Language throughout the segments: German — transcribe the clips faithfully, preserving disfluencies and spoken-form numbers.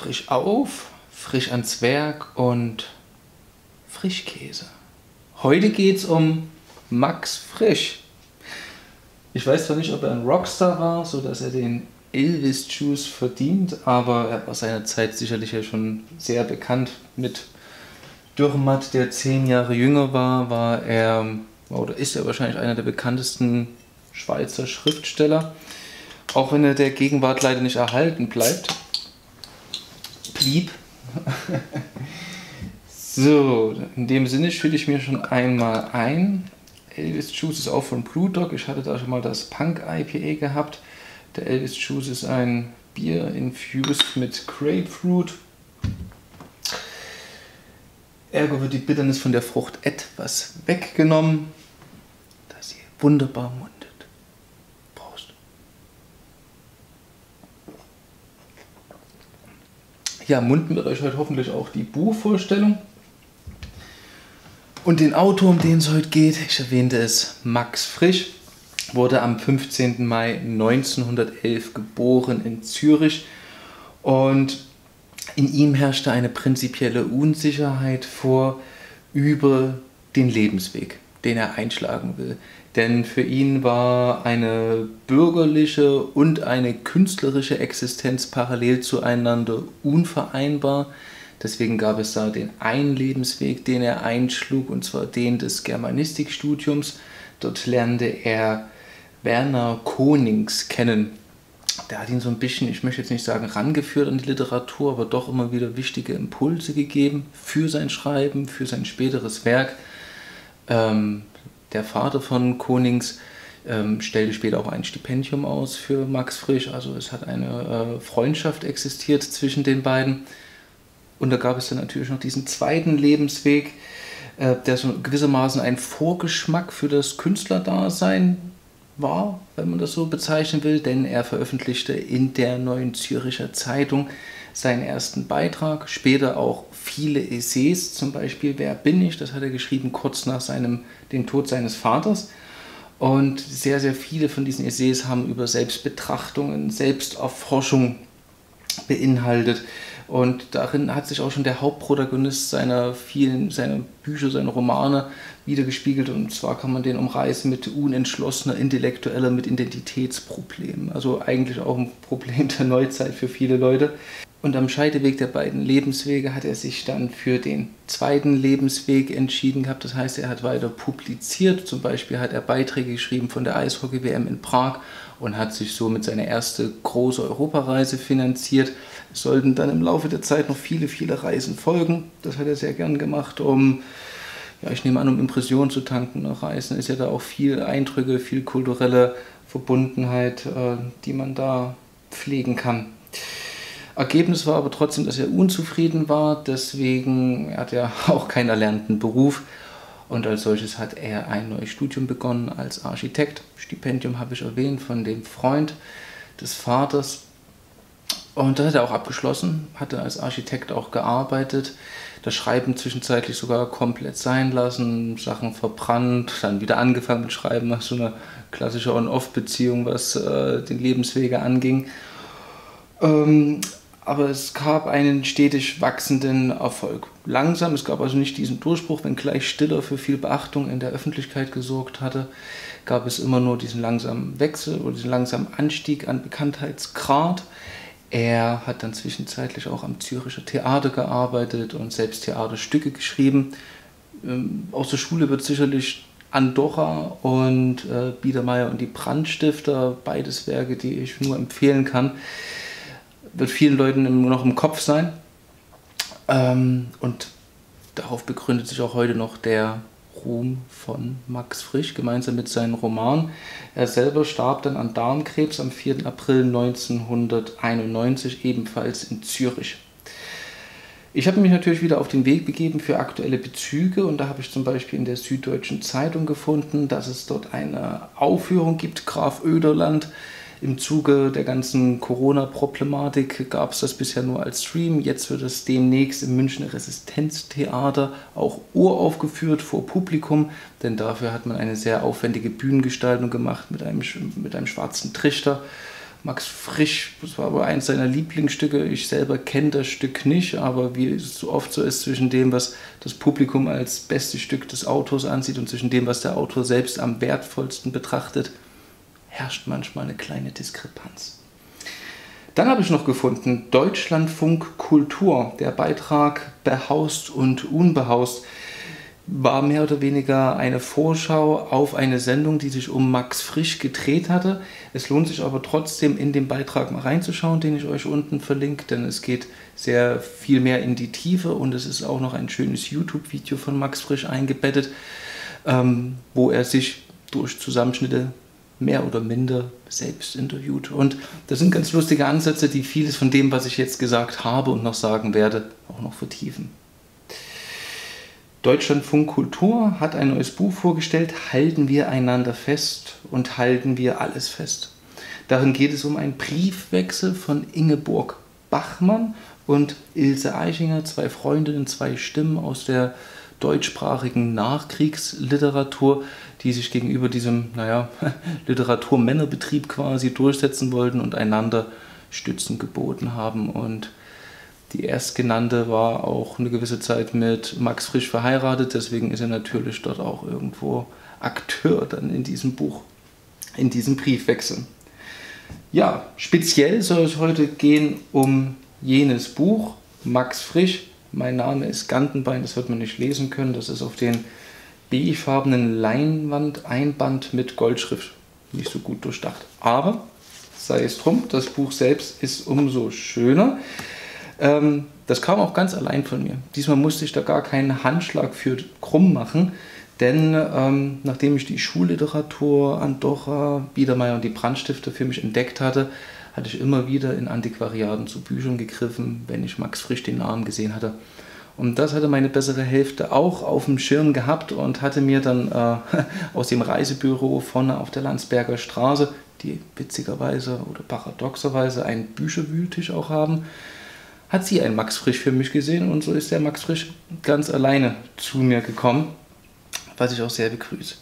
frisch auf, frisch ans Werk und Frischkäse. Heute geht es um Max Frisch. Ich weiß zwar nicht, ob er ein Rockstar war, sodass er den Elvis-Juice verdient, aber er war seiner Zeit sicherlich ja schon sehr bekannt. Mit Dürrenmatt, der zehn Jahre jünger war, war er, oder ist er wahrscheinlich einer der bekanntesten Schweizer Schriftsteller. Auch wenn er der Gegenwart leider nicht erhalten bleibt. Blieb. So, in dem Sinne fülle ich mir schon einmal ein. Elvis Juice ist auch von Brewdog. Ich hatte da schon mal das Punk I P A gehabt. Der Elvis Juice ist ein Bier infused mit Grapefruit. Ergo wird die Bitternis von der Frucht etwas weggenommen, da sie wunderbar mundet. Prost. Ja, munden wird euch heute hoffentlich auch die Buchvorstellung. Und den Autor, um den es heute geht, ich erwähnte es, Max Frisch, wurde am fünfzehnten Mai neunzehnhundertelf geboren in Zürich und in ihm herrschte eine prinzipielle Unsicherheit vor über den Lebensweg, den er einschlagen will. Denn für ihn war eine bürgerliche und eine künstlerische Existenz parallel zueinander unvereinbar. Deswegen gab es da den einen Lebensweg, den er einschlug, und zwar den des Germanistikstudiums. Dort lernte er Werner Konings kennen. Der hat ihn so ein bisschen, ich möchte jetzt nicht sagen rangeführt an die Literatur, aber doch immer wieder wichtige Impulse gegeben für sein Schreiben, für sein späteres Werk. Ähm, der Vater von Konings ähm, stellte später auch ein Stipendium aus für Max Frisch. Also es hat eine äh, Freundschaft existiert zwischen den beiden. Und da gab es dann natürlich noch diesen zweiten Lebensweg, äh, der so gewissermaßen ein Vorgeschmack für das Künstlerdasein war, wenn man das so bezeichnen will, denn er veröffentlichte in der Neuen Zürcher Zeitung seinen ersten Beitrag, später auch viele Essays, zum Beispiel Wer bin ich? Das hat er geschrieben kurz nach seinem, dem Tod seines Vaters. Und sehr, sehr viele von diesen Essays haben über Selbstbetrachtungen, Selbsterforschung beinhaltet. Und darin hat sich auch schon der Hauptprotagonist seiner vielen, seiner Bücher, seiner Romane wiedergespiegelt. Und zwar kann man den umreißen mit unentschlossener Intellektueller, mit Identitätsproblemen. Also eigentlich auch ein Problem der Neuzeit für viele Leute. Und am Scheideweg der beiden Lebenswege hat er sich dann für den zweiten Lebensweg entschieden gehabt. Das heißt, er hat weiter publiziert. Zum Beispiel hat er Beiträge geschrieben von der Eishockey-W M in Prag und hat sich somit seine erste große Europareise finanziert. Es sollten dann im Laufe der Zeit noch viele, viele Reisen folgen. Das hat er sehr gern gemacht, um, ja, ich nehme an, um Impressionen zu tanken. Reisen ist ja da auch viel Eindrücke, viel kulturelle Verbundenheit, äh, die man da pflegen kann. Ergebnis war aber trotzdem, dass er unzufrieden war, deswegen hat er auch keinen erlernten Beruf und als solches hat er ein neues Studium begonnen als Architekt. Stipendium habe ich erwähnt von dem Freund des Vaters und das hat er auch abgeschlossen, hatte als Architekt auch gearbeitet, das Schreiben zwischenzeitlich sogar komplett sein lassen, Sachen verbrannt, dann wieder angefangen mit Schreiben, nach so einer klassische On-Off-Beziehung, was äh, den Lebenswege anging. Ähm, Aber es gab einen stetig wachsenden Erfolg. Langsam, es gab also nicht diesen Durchbruch, wenngleich Stiller für viel Beachtung in der Öffentlichkeit gesorgt hatte, gab es immer nur diesen langsamen Wechsel oder diesen langsamen Anstieg an Bekanntheitsgrad. Er hat dann zwischenzeitlich auch am Zürcher Theater gearbeitet und selbst Theaterstücke geschrieben. Ähm, aus der Schule wird sicherlich Andorra und äh, Biedermeier und die Brandstifter, beides Werke, die ich nur empfehlen kann, wird vielen Leuten nur noch im Kopf sein. Ähm, und darauf begründet sich auch heute noch der Ruhm von Max Frisch, gemeinsam mit seinen Romanen. Er selber starb dann an Darmkrebs am vierten April neunzehnhunderteinundneunzig, ebenfalls in Zürich. Ich habe mich natürlich wieder auf den Weg begeben für aktuelle Bezüge und da habe ich zum Beispiel in der Süddeutschen Zeitung gefunden, dass es dort eine Aufführung gibt, Graf Oederland. Im Zuge der ganzen Corona-Problematik gab es das bisher nur als Stream. Jetzt wird es demnächst im Münchner Resistenztheater auch uraufgeführt vor Publikum, denn dafür hat man eine sehr aufwendige Bühnengestaltung gemacht mit einem, mit einem schwarzen Trichter, Max Frisch, das war wohl eins seiner Lieblingsstücke. Ich selber kenne das Stück nicht, aber wie es so oft so ist, zwischen dem, was das Publikum als bestes Stück des Autors ansieht und zwischen dem, was der Autor selbst am wertvollsten betrachtet, herrscht manchmal eine kleine Diskrepanz. Dann habe ich noch gefunden, Deutschlandfunk Kultur, der Beitrag Behaust und Unbehaust, war mehr oder weniger eine Vorschau auf eine Sendung, die sich um Max Frisch gedreht hatte. Es lohnt sich aber trotzdem, in den Beitrag mal reinzuschauen, den ich euch unten verlinke, denn es geht sehr viel mehr in die Tiefe und es ist auch noch ein schönes YouTube-Video von Max Frisch eingebettet, ähm, wo er sich durch Zusammenschnitte mehr oder minder selbst interviewt. Und das sind ganz lustige Ansätze, die vieles von dem, was ich jetzt gesagt habe und noch sagen werde, auch noch vertiefen. Deutschlandfunk Kultur hat ein neues Buch vorgestellt, Halten wir einander fest und halten wir alles fest. Darin geht es um einen Briefwechsel von Ingeborg Bachmann und Ilse Aichinger, zwei Freundinnen, zwei Stimmen aus der deutschsprachigen Nachkriegsliteratur, die sich gegenüber diesem, naja, Literaturmännerbetrieb quasi durchsetzen wollten und einander Stützen geboten haben. Und die Erstgenannte war auch eine gewisse Zeit mit Max Frisch verheiratet, deswegen ist er natürlich dort auch irgendwo Akteur dann in diesem Buch, in diesem Briefwechsel. Ja, speziell soll es heute gehen um jenes Buch, Max Frisch, Mein Name ist Gantenbein, das wird man nicht lesen können, das ist auf den beigefarbenen Leinwand-Einband mit Goldschrift, nicht so gut durchdacht. Aber sei es drum, das Buch selbst ist umso schöner. Ähm, das kam auch ganz allein von mir. Diesmal musste ich da gar keinen Handschlag für krumm machen, denn ähm, nachdem ich die Schulliteratur, Andorra, Biedermeier und die Brandstifter für mich entdeckt hatte, hatte ich immer wieder in Antiquariaten zu Büchern gegriffen, wenn ich Max Frisch den Namen gesehen hatte. Und das hatte meine bessere Hälfte auch auf dem Schirm gehabt und hatte mir dann äh, aus dem Reisebüro vorne auf der Landsberger Straße, die witzigerweise oder paradoxerweise einen Bücherwühltisch auch haben, hat sie einen Max Frisch für mich gesehen und so ist der Max Frisch ganz alleine zu mir gekommen, was ich auch sehr begrüße.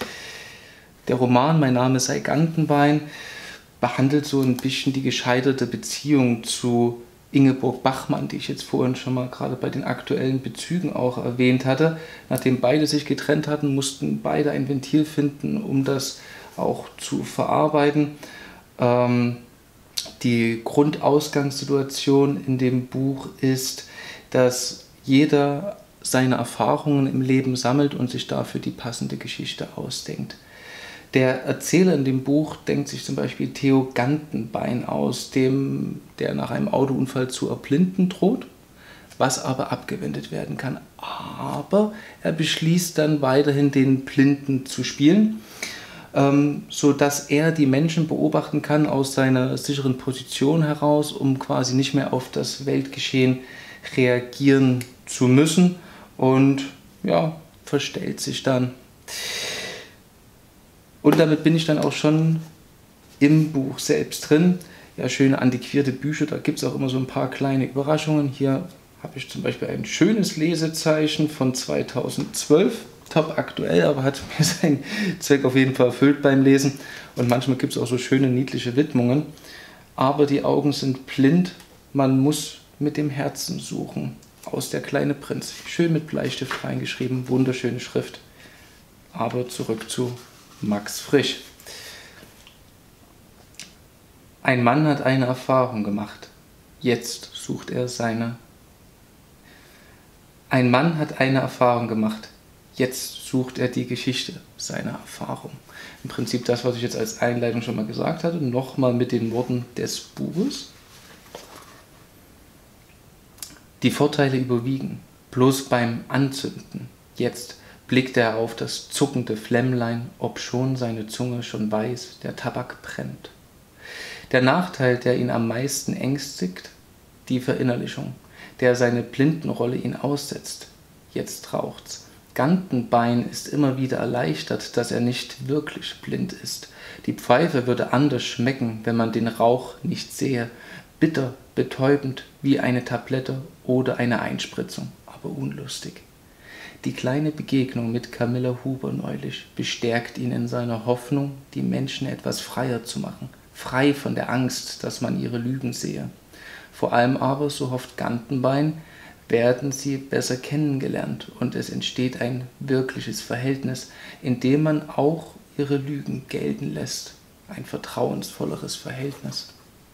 Der Roman Mein Name sei Gantenbein behandelt so ein bisschen die gescheiterte Beziehung zu Ingeborg Bachmann, die ich jetzt vorhin schon mal gerade bei den aktuellen Bezügen auch erwähnt hatte. Nachdem beide sich getrennt hatten, mussten beide ein Ventil finden, um das auch zu verarbeiten. Ähm, die Grundausgangssituation in dem Buch ist, dass jeder seine Erfahrungen im Leben sammelt und sich dafür die passende Geschichte ausdenkt. Der Erzähler in dem Buch denkt sich zum Beispiel Theo Gantenbein aus, dem, der nach einem Autounfall zu erblinden droht, was aber abgewendet werden kann. Aber er beschließt dann weiterhin den Blinden zu spielen, ähm, sodass er die Menschen beobachten kann aus seiner sicheren Position heraus, um quasi nicht mehr auf das Weltgeschehen reagieren zu müssen und ja, verstellt sich dann. Und damit bin ich dann auch schon im Buch selbst drin. Ja, schöne antiquierte Bücher, da gibt es auch immer so ein paar kleine Überraschungen. Hier habe ich zum Beispiel ein schönes Lesezeichen von zweitausendzwölf, top aktuell, aber hat mir seinen Zweck auf jeden Fall erfüllt beim Lesen. Und manchmal gibt es auch so schöne, niedliche Widmungen. Aber die Augen sind blind, man muss mit dem Herzen suchen. Aus Der kleine Prinz. Schön mit Bleistift reingeschrieben, wunderschöne Schrift. Aber zurück zu Max Frisch. Ein Mann hat eine Erfahrung gemacht. Jetzt sucht er seine. Ein Mann hat eine Erfahrung gemacht. Jetzt sucht er die Geschichte seiner Erfahrung. Im Prinzip das, was ich jetzt als Einleitung schon mal gesagt hatte, nochmal mit den Worten des Buches. Die Vorteile überwiegen, bloß beim Anzünden. Jetzt blickt er auf das zuckende Flämmlein, obschon seine Zunge schon weiß, der Tabak brennt. Der Nachteil, der ihn am meisten ängstigt, die Verinnerlichung, der seine Blindenrolle ihn aussetzt. Jetzt raucht's. Gantenbein ist immer wieder erleichtert, dass er nicht wirklich blind ist. Die Pfeife würde anders schmecken, wenn man den Rauch nicht sehe. Bitter, betäubend, wie eine Tablette oder eine Einspritzung, aber unlustig. Die kleine Begegnung mit Camilla Huber neulich bestärkt ihn in seiner Hoffnung, die Menschen etwas freier zu machen, frei von der Angst, dass man ihre Lügen sehe. Vor allem aber, so hofft Gantenbein, werden sie besser kennengelernt und es entsteht ein wirkliches Verhältnis, in dem man auch ihre Lügen gelten lässt. Ein vertrauensvolleres Verhältnis.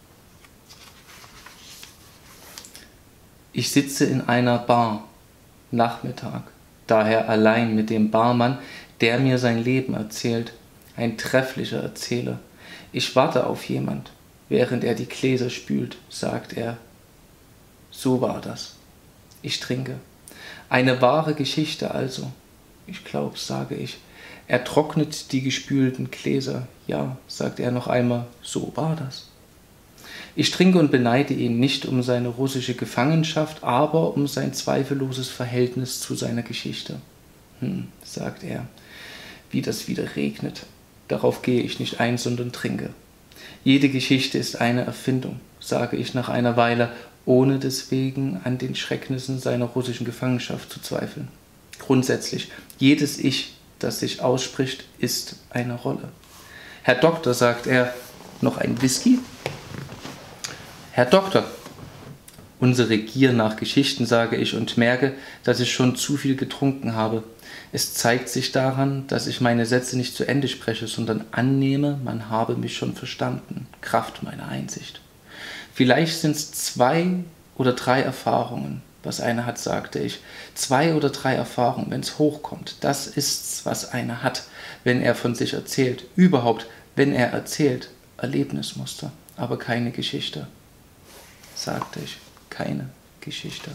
Ich sitze in einer Bar, Nachmittag, daher allein mit dem Barmann, der mir sein Leben erzählt, ein trefflicher Erzähler. Ich warte auf jemand, während er die Gläser spült, sagt er. So war das. Ich trinke. Eine wahre Geschichte also. Ich glaub's, sage ich. Er trocknet die gespülten Gläser. Ja, sagt er noch einmal, so war das. Ich trinke und beneide ihn nicht um seine russische Gefangenschaft, aber um sein zweifelloses Verhältnis zu seiner Geschichte. Hm, sagt er, wie das wieder regnet. Darauf gehe ich nicht ein, sondern trinke. Jede Geschichte ist eine Erfindung, sage ich nach einer Weile, ohne deswegen an den Schrecknissen seiner russischen Gefangenschaft zu zweifeln. Grundsätzlich, jedes Ich, das sich ausspricht, ist eine Rolle. Herr Doktor, sagt er, noch ein Whisky? Herr Doktor, unsere Gier nach Geschichten, sage ich und merke, dass ich schon zu viel getrunken habe. Es zeigt sich daran, dass ich meine Sätze nicht zu Ende spreche, sondern annehme, man habe mich schon verstanden, Kraft meiner Einsicht. Vielleicht sind es zwei oder drei Erfahrungen, was einer hat, sagte ich. Zwei oder drei Erfahrungen, wenn es hochkommt, das ist's, was einer hat, wenn er von sich erzählt. Überhaupt, wenn er erzählt, Erlebnismuster, aber keine Geschichte. Sagte ich, keine Geschichte.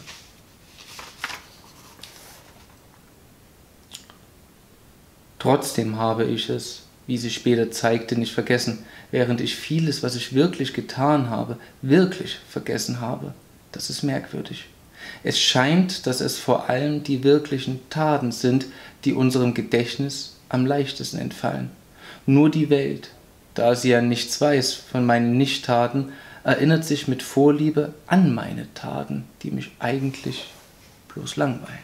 Trotzdem habe ich es, wie sich später zeigte, nicht vergessen, während ich vieles, was ich wirklich getan habe, wirklich vergessen habe. Das ist merkwürdig. Es scheint, dass es vor allem die wirklichen Taten sind, die unserem Gedächtnis am leichtesten entfallen. Nur die Welt, da sie ja nichts weiß von meinen Nichttaten, erinnert sich mit Vorliebe an meine Taten, die mich eigentlich bloß langweilen.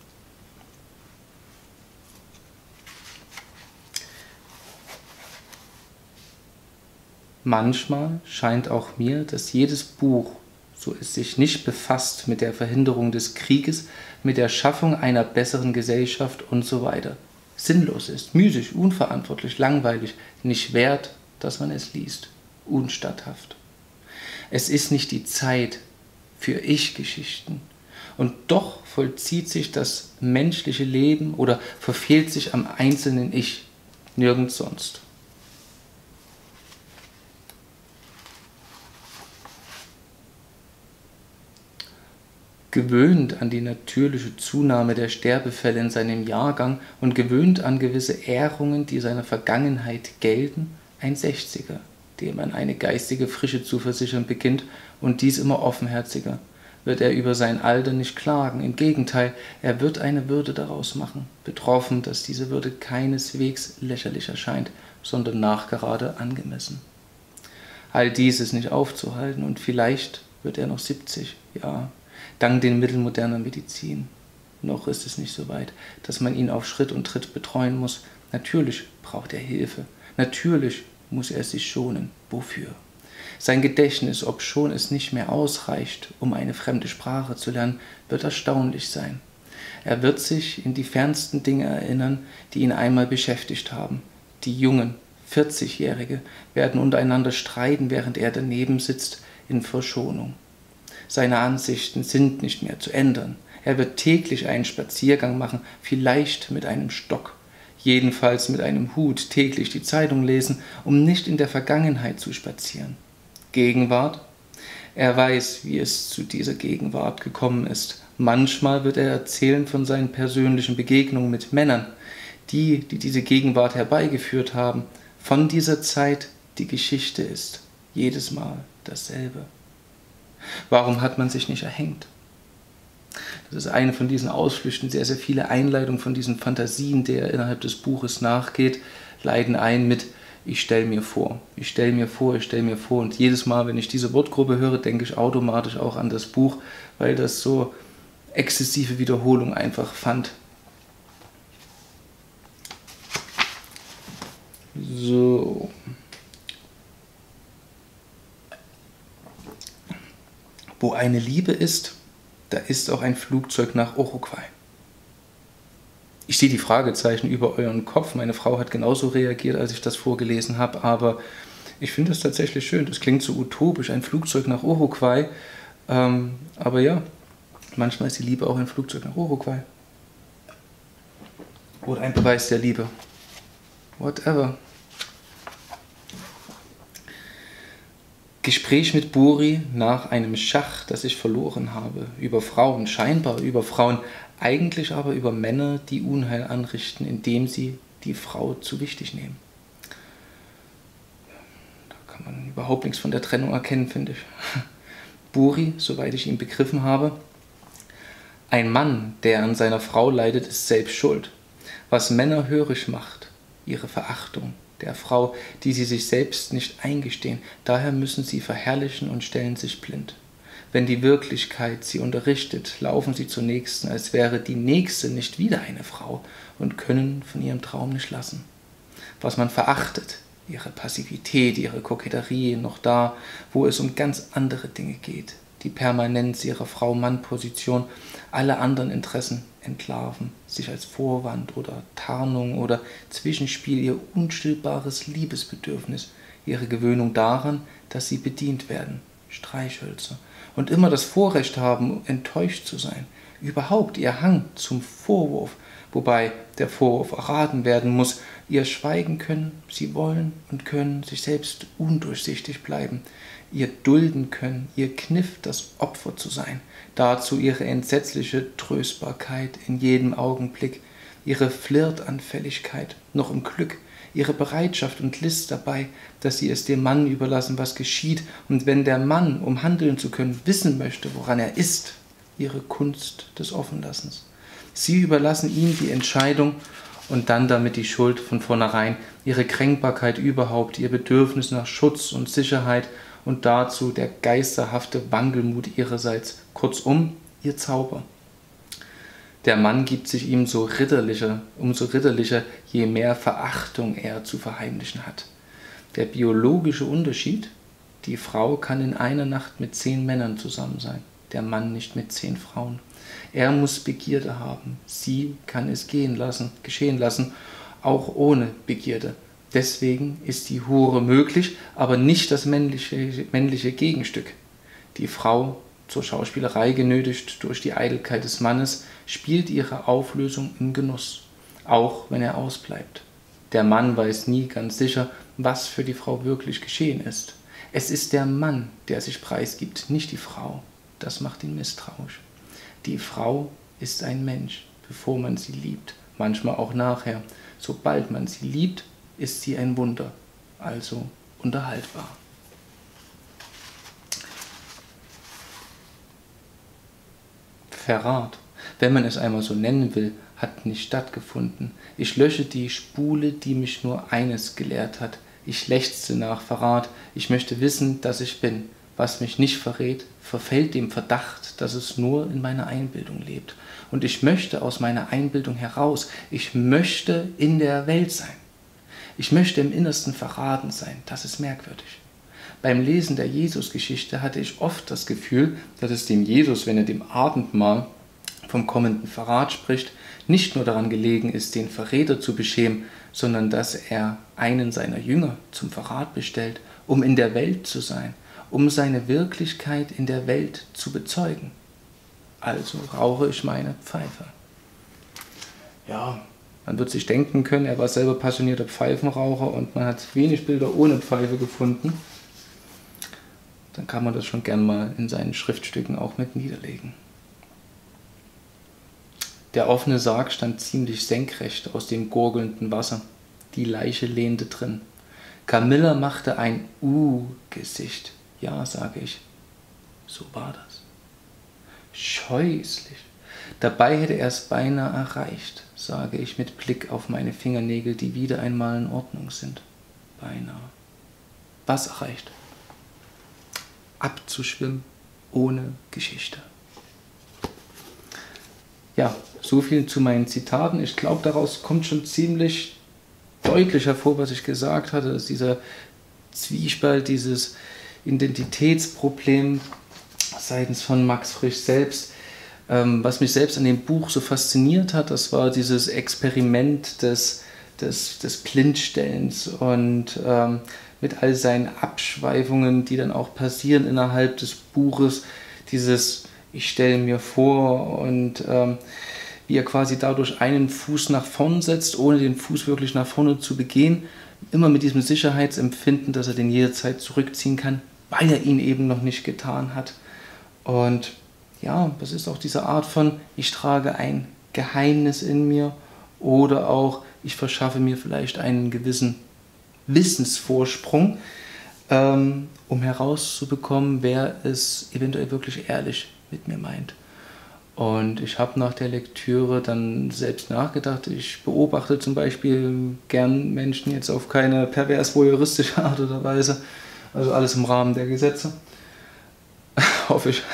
Manchmal scheint auch mir, dass jedes Buch, so es sich nicht befasst mit der Verhinderung des Krieges, mit der Schaffung einer besseren Gesellschaft und so weiter, sinnlos ist, müßig, unverantwortlich, langweilig, nicht wert, dass man es liest, unstatthaft. Es ist nicht die Zeit für Ich-Geschichten. Und doch vollzieht sich das menschliche Leben oder verfehlt sich am einzelnen Ich, nirgends sonst. Gewöhnt an die natürliche Zunahme der Sterbefälle in seinem Jahrgang und gewöhnt an gewisse Ehrungen, die seiner Vergangenheit gelten, ein Sechziger, dem man eine geistige Frische zu versichern beginnt und dies immer offenherziger, wird er über sein Alter nicht klagen, im Gegenteil, er wird eine Würde daraus machen, betroffen, dass diese Würde keineswegs lächerlich erscheint, sondern nachgerade angemessen. All dies ist nicht aufzuhalten und vielleicht wird er noch siebzig, ja, dank den Mitteln moderner Medizin. Noch ist es nicht so weit, dass man ihn auf Schritt und Tritt betreuen muss. Natürlich braucht er Hilfe, natürlich muss er sich schonen. Wofür? Sein Gedächtnis, obschon es nicht mehr ausreicht, um eine fremde Sprache zu lernen, wird erstaunlich sein. Er wird sich in die fernsten Dinge erinnern, die ihn einmal beschäftigt haben. Die Jungen, vierzigjährige, werden untereinander streiten, während er daneben sitzt, in Verschonung. Seine Ansichten sind nicht mehr zu ändern. Er wird täglich einen Spaziergang machen, vielleicht mit einem Stock, jedenfalls mit einem Hut, täglich die Zeitung lesen, um nicht in der Vergangenheit zu spazieren. Gegenwart? Er weiß, wie es zu dieser Gegenwart gekommen ist. Manchmal wird er erzählen von seinen persönlichen Begegnungen mit Männern, die, die diese Gegenwart herbeigeführt haben. Von dieser Zeit, die Geschichte ist jedes Mal dasselbe. Warum hat man sich nicht erhängt? Das ist eine von diesen Ausflüchten, sehr, sehr viele Einleitungen von diesen Fantasien, der innerhalb des Buches nachgeht, leiten ein mit ich stelle mir vor, ich stelle mir vor, ich stelle mir vor. Und jedes Mal, wenn ich diese Wortgruppe höre, denke ich automatisch auch an das Buch, weil das so exzessive Wiederholung einfach fand. So. Wo eine Liebe ist, da ist auch ein Flugzeug nach Uruguay. Ich sehe die Fragezeichen über euren Kopf. Meine Frau hat genauso reagiert, als ich das vorgelesen habe, aber ich finde das tatsächlich schön. Das klingt so utopisch, ein Flugzeug nach Uruguay. Ähm, aber ja, manchmal ist die Liebe auch ein Flugzeug nach Uruguay. Oder ein Beweis der Liebe. Whatever. Gespräch mit Buri nach einem Schach, das ich verloren habe. Über Frauen, scheinbar über Frauen, eigentlich aber über Männer, die Unheil anrichten, indem sie die Frau zu wichtig nehmen. Da kann man überhaupt nichts von der Trennung erkennen, finde ich. Buri, soweit ich ihn begriffen habe, ein Mann, der an seiner Frau leidet, ist selbst schuld. Was Männer hörig macht, ihre Verachtung der Frau, die sie sich selbst nicht eingestehen, daher müssen sie verherrlichen und stellen sich blind. Wenn die Wirklichkeit sie unterrichtet, laufen sie zur Nächsten, als wäre die Nächste nicht wieder eine Frau und können von ihrem Traum nicht lassen. Was man verachtet, ihre Passivität, ihre Koketterie, noch da, wo es um ganz andere Dinge geht, die Permanenz ihrer Frau-Mann-Position, alle anderen Interessen entlarven, sich als Vorwand oder Tarnung oder Zwischenspiel ihr unstillbares Liebesbedürfnis, ihre Gewöhnung daran, dass sie bedient werden, Streichhölzer, und immer das Vorrecht haben, enttäuscht zu sein, überhaupt ihr Hang zum Vorwurf, wobei der Vorwurf erraten werden muss, ihr schweigen können, sie wollen und können sich selbst undurchsichtig bleiben, ihr dulden können, ihr Kniff, das Opfer zu sein, dazu ihre entsetzliche Tröstbarkeit in jedem Augenblick, ihre Flirtanfälligkeit noch im Glück, ihre Bereitschaft und List dabei, dass sie es dem Mann überlassen, was geschieht, und wenn der Mann, um handeln zu können, wissen möchte, woran er ist, ihre Kunst des Offenlassens. Sie überlassen ihm die Entscheidung und dann damit die Schuld von vornherein, ihre Kränkbarkeit überhaupt, ihr Bedürfnis nach Schutz und Sicherheit und dazu der geisterhafte Wankelmut ihrerseits, kurzum ihr Zauber. Der Mann gibt sich ihm so ritterlicher, umso ritterlicher, je mehr Verachtung er zu verheimlichen hat. Der biologische Unterschied: Die Frau kann in einer Nacht mit zehn Männern zusammen sein, der Mann nicht mit zehn Frauen. Er muss Begierde haben, sie kann es gehen lassen, geschehen lassen, auch ohne Begierde. Deswegen ist die Hure möglich, aber nicht das männliche, männliche Gegenstück. Die Frau, zur Schauspielerei genötigt durch die Eitelkeit des Mannes, spielt ihre Auflösung im Genuss, auch wenn er ausbleibt. Der Mann weiß nie ganz sicher, was für die Frau wirklich geschehen ist. Es ist der Mann, der sich preisgibt, nicht die Frau. Das macht ihn misstrauisch. Die Frau ist ein Mensch, bevor man sie liebt, manchmal auch nachher. Sobald man sie liebt, ist sie ein Wunder, also unterhaltbar. Verrat, wenn man es einmal so nennen will, hat nicht stattgefunden. Ich lösche die Spule, die mich nur eines gelehrt hat. Ich lechzte nach Verrat. Ich möchte wissen, dass ich bin. Was mich nicht verrät, verfällt dem Verdacht, dass es nur in meiner Einbildung lebt. Und ich möchte aus meiner Einbildung heraus. Ich möchte in der Welt sein. Ich möchte im Innersten verraten sein. Das ist merkwürdig. Beim Lesen der Jesus-Geschichte hatte ich oft das Gefühl, dass es dem Jesus, wenn er dem Abendmahl vom kommenden Verrat spricht, nicht nur daran gelegen ist, den Verräter zu beschämen, sondern dass er einen seiner Jünger zum Verrat bestellt, um in der Welt zu sein, um seine Wirklichkeit in der Welt zu bezeugen. Also rauche ich meine Pfeife. Ja, man wird sich denken können, er war selber passionierter Pfeifenraucher und man hat wenig Bilder ohne Pfeife gefunden. Dann kann man das schon gern mal in seinen Schriftstücken auch mit niederlegen. Der offene Sarg stand ziemlich senkrecht aus dem gurgelnden Wasser. Die Leiche lehnte drin. Camilla machte ein Uh-Gesicht. Ja, sage ich. So war das. Scheußlich. Dabei hätte er es beinahe erreicht, sage ich mit Blick auf meine Fingernägel, die wieder einmal in Ordnung sind. Beinahe. Was erreicht? Abzuschwimmen ohne Geschichte. Ja, so viel zu meinen Zitaten. Ich glaube, daraus kommt schon ziemlich deutlich hervor, was ich gesagt hatte, dass dieser Zwiespalt, dieses Identitätsproblem seitens von Max Frisch selbst. Ähm, was mich selbst an dem Buch so fasziniert hat, das war dieses Experiment des, des, des Blindstellens und ähm, mit all seinen Abschweifungen, die dann auch passieren innerhalb des Buches, dieses ich stelle mir vor und ähm, wie er quasi dadurch einen Fuß nach vorn setzt, ohne den Fuß wirklich nach vorne zu begehen, immer mit diesem Sicherheitsempfinden, dass er den jederzeit zurückziehen kann, weil er ihn eben noch nicht getan hat. Und ja, das ist auch diese Art von, ich trage ein Geheimnis in mir oder auch, ich verschaffe mir vielleicht einen gewissen Wissensvorsprung, ähm, um herauszubekommen, wer es eventuell wirklich ehrlich mit mir meint. Und ich habe nach der Lektüre dann selbst nachgedacht. Ich beobachte zum Beispiel gern Menschen jetzt auf keine pervers-voyeuristische Art oder Weise. Also alles im Rahmen der Gesetze. Hoffe ich.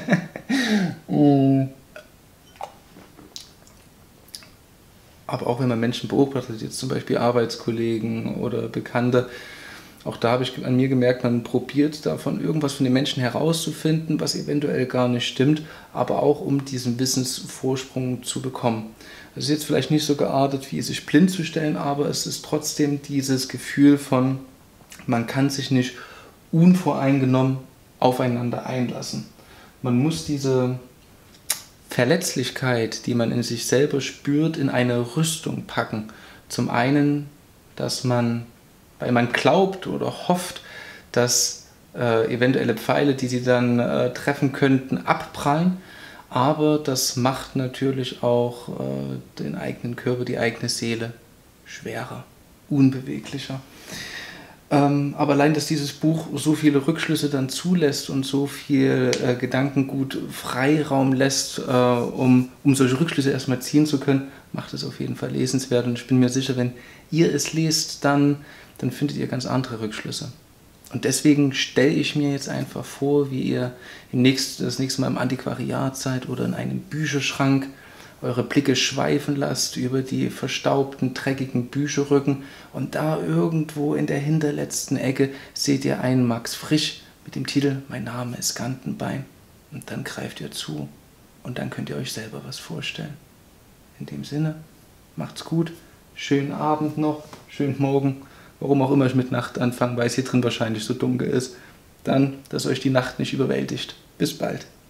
Aber auch wenn man Menschen beobachtet, jetzt zum Beispiel Arbeitskollegen oder Bekannte, auch da habe ich an mir gemerkt, man probiert davon irgendwas von den Menschen herauszufinden, was eventuell gar nicht stimmt, aber auch um diesen Wissensvorsprung zu bekommen. Es ist jetzt vielleicht nicht so geartet, wie sich blind zu stellen, aber es ist trotzdem dieses Gefühl von, man kann sich nicht unvoreingenommen aufeinander einlassen. Man muss diese Verletzlichkeit, die man in sich selber spürt, in eine Rüstung packen. Zum einen, dass man weil man glaubt oder hofft, dass äh, eventuelle Pfeile, die sie dann äh, treffen könnten, abprallen. Aber das macht natürlich auch äh, den eigenen Körper, die eigene Seele schwerer, unbeweglicher. Ähm, aber allein, dass dieses Buch so viele Rückschlüsse dann zulässt und so viel äh, Gedankengut Freiraum lässt, äh, um, um solche Rückschlüsse erstmal ziehen zu können, macht es auf jeden Fall lesenswert. Und ich bin mir sicher, wenn ihr es lest, dann dann findet ihr ganz andere Rückschlüsse. Und deswegen stelle ich mir jetzt einfach vor, wie ihr im nächsten, das nächste Mal im Antiquariat seid oder in einem Bücherschrank eure Blicke schweifen lasst über die verstaubten, dreckigen Bücherrücken und da irgendwo in der hinterletzten Ecke seht ihr einen Max Frisch mit dem Titel Mein Name ist Gantenbein. Und dann greift ihr zu und dann könnt ihr euch selber was vorstellen. In dem Sinne, macht's gut, schönen Abend noch, schönen Morgen. Warum auch immer ich mit Nacht anfange, weil es hier drin wahrscheinlich so dunkel ist. Dann, dass euch die Nacht nicht überwältigt. Bis bald.